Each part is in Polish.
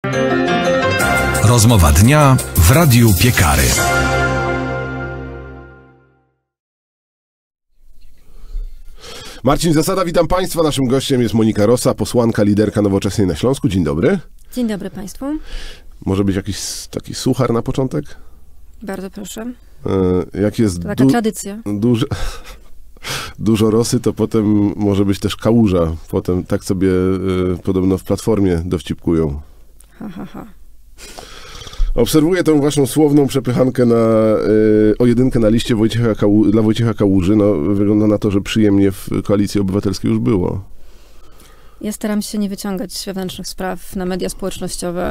Rozmowa dnia w Radiu Piekary. Marcin Zasada, witam Państwa. Naszym gościem jest Monika Rosa, posłanka, liderka Nowoczesnej na Śląsku. Dzień dobry. Dzień dobry Państwu. Może być jakiś taki suchar na początek? Bardzo proszę. Jak jest to taka tradycja. Dużo rosy, to potem może być też kałuża. Potem tak sobie podobno w Platformie dowcipkują. Ha. Obserwuję tą waszą słowną przepychankę o jedynkę na liście dla Wojciecha Kałuży. No, wygląda na to, że przyjemnie w Koalicji Obywatelskiej już było. Ja staram się nie wyciągać wewnętrznych spraw na media społecznościowe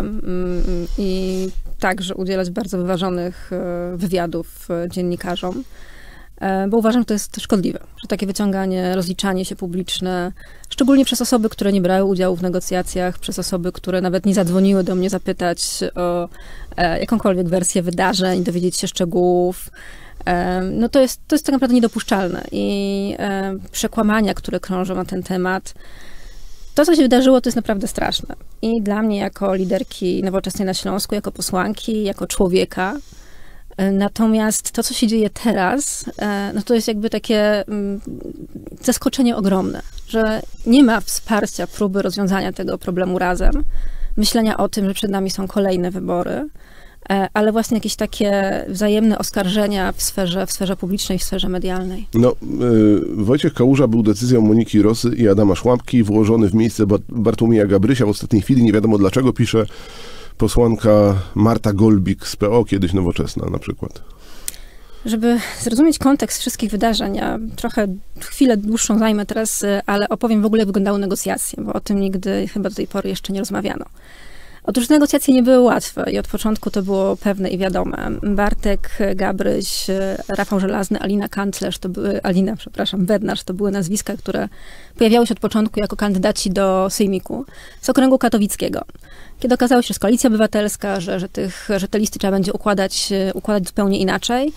i także udzielać bardzo wyważonych wywiadów dziennikarzom, bo uważam, że to jest szkodliwe, że takie wyciąganie, rozliczanie się publiczne, szczególnie przez osoby, które nie brały udziału w negocjacjach, przez osoby, które nawet nie zadzwoniły do mnie zapytać o jakąkolwiek wersję wydarzeń, dowiedzieć się szczegółów, no to jest tak naprawdę niedopuszczalne. I przekłamania, które krążą na ten temat, to, co się wydarzyło, to jest naprawdę straszne. I dla mnie, jako liderki Nowoczesnej na Śląsku, jako posłanki, jako człowieka. Natomiast to, co się dzieje teraz, no to jest jakby takie zaskoczenie ogromne, że nie ma wsparcia, próby rozwiązania tego problemu razem, myślenia o tym, że przed nami są kolejne wybory, ale właśnie jakieś takie wzajemne oskarżenia w sferze publicznej, w sferze medialnej. No, Wojciech Kałuża był decyzją Moniki Rosy i Adama Szłapki włożony w miejsce Bartłomieja Gabrysia. W ostatniej chwili nie wiadomo dlaczego, pisze posłanka Marta Golbik z PO, kiedyś Nowoczesna na przykład. Żeby zrozumieć kontekst wszystkich wydarzeń, ja trochę chwilę dłuższą zajmę teraz, ale opowiem w ogóle, jak wyglądały negocjacje, bo o tym nigdy chyba do tej pory jeszcze nie rozmawiano. Otóż negocjacje nie były łatwe i od początku to było pewne i wiadome. Bartek Gabryś, Rafał Żelazny, Bednarz, to były nazwiska, które pojawiały się od początku jako kandydaci do sejmiku z okręgu katowickiego. Kiedy okazało się, że jest Koalicja Obywatelska, że te listy trzeba będzie układać zupełnie inaczej,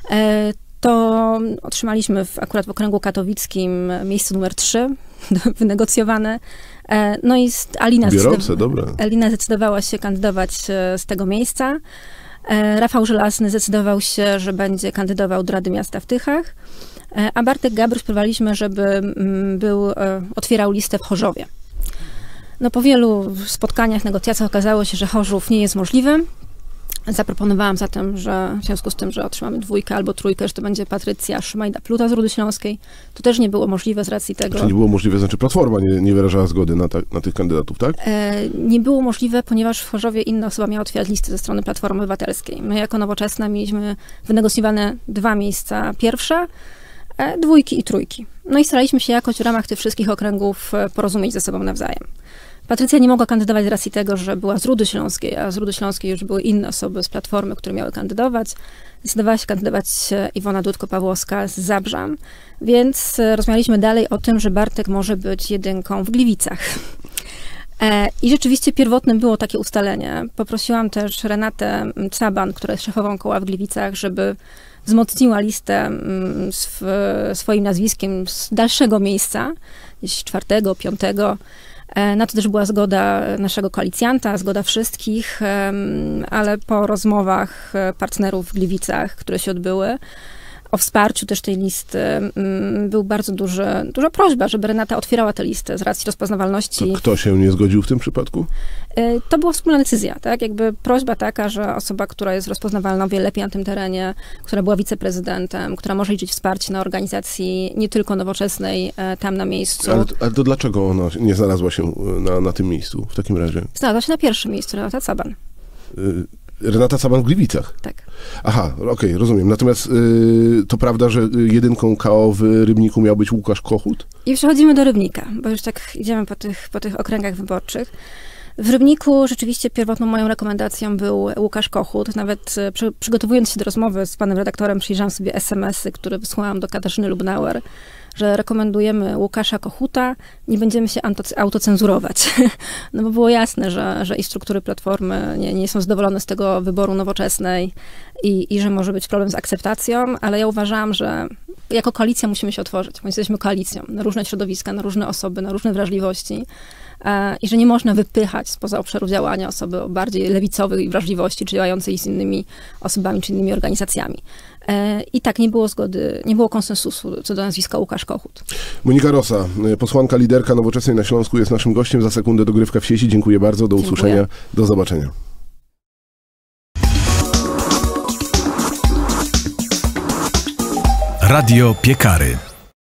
to otrzymaliśmy akurat w okręgu katowickim miejsce numer 3 wynegocjowane. No i Alina zdecydowała się kandydować z tego miejsca. Rafał Żelazny zdecydował się, że będzie kandydował do Rady Miasta w Tychach, a Bartek Gabryś próbowaliśmy, żeby otwierał listę w Chorzowie. No po wielu spotkaniach, negocjacjach okazało się, że Chorzów nie jest możliwy. Zaproponowałam zatem, że w związku z tym, że otrzymamy 2 albo 3, że to będzie Patrycja Szymajda-Pluta z Rudy Śląskiej. To też nie było możliwe z racji tego... Czyli nie było możliwe, znaczy Platforma nie wyrażała zgody na tych kandydatów, tak? Nie było możliwe, ponieważ w Chorzowie inna osoba miała otwierać listy ze strony Platformy Obywatelskiej. My jako Nowoczesna mieliśmy wynegocjowane 2 miejsca pierwsze, 2 i 3. No i staraliśmy się jakoś w ramach tych wszystkich okręgów porozumieć ze sobą nawzajem. Patrycja nie mogła kandydować z racji tego, że była z Rudy Śląskiej, a z Rudy Śląskiej już były inne osoby z Platformy, które miały kandydować. Zdecydowała się kandydować Iwona Dudko-Pawłowska z Zabrza, więc rozmawialiśmy dalej o tym, że Bartek może być jedynką w Gliwicach. I rzeczywiście pierwotnym było takie ustalenie. Poprosiłam też Renatę Caban, która jest szefową koła w Gliwicach, żeby wzmocniła listę swoim nazwiskiem z dalszego miejsca, gdzieś 4., 5. Na to też była zgoda naszego koalicjanta, zgoda wszystkich, ale po rozmowach partnerów w Gliwicach, które się odbyły, o wsparciu też tej listy, był bardzo duża prośba, żeby Renata otwierała tę listę z racji rozpoznawalności. To kto się nie zgodził w tym przypadku? To była wspólna decyzja, tak? Jakby prośba taka, że osoba, która jest rozpoznawalna o wiele lepiej na tym terenie, która była wiceprezydentem, która może liczyć wsparcie na organizacji nie tylko Nowoczesnej tam na miejscu. Ale to dlaczego ona nie znalazła się na tym miejscu w takim razie? Znalazła się na pierwszym miejscu, Renata Caban. Renata Caban w Gliwicach? Tak. Aha, okej, rozumiem. Natomiast to prawda, że jedynką KO w Rybniku miał być Łukasz Kochut? I przechodzimy do Rybnika, bo już tak idziemy po tych okręgach wyborczych. W Rybniku rzeczywiście pierwotną moją rekomendacją był Łukasz Kochut. Nawet przygotowując się do rozmowy z panem redaktorem, przyjrzałam sobie SMS-y, które wysłałam do Katarzyny Lubnauer, że rekomendujemy Łukasza Kochuta, nie będziemy się autocenzurować. No bo było jasne, że i struktury Platformy nie są zadowolone z tego wyboru Nowoczesnej i że może być problem z akceptacją, ale ja uważałam, że jako koalicja musimy się otworzyć, bo jesteśmy koalicją na różne środowiska, na różne osoby, na różne wrażliwości. i że nie można wypychać spoza obszaru działania osoby o bardziej lewicowej wrażliwości, czy działającej z innymi osobami, czy innymi organizacjami. I tak nie było zgody, nie było konsensusu co do nazwiska Łukasz Kochut. Monika Rosa, posłanka, liderka Nowoczesnej na Śląsku, jest naszym gościem. Za sekundę dogrywka w sieci. Dziękuję bardzo, do usłyszenia, do zobaczenia. Radio Piekary.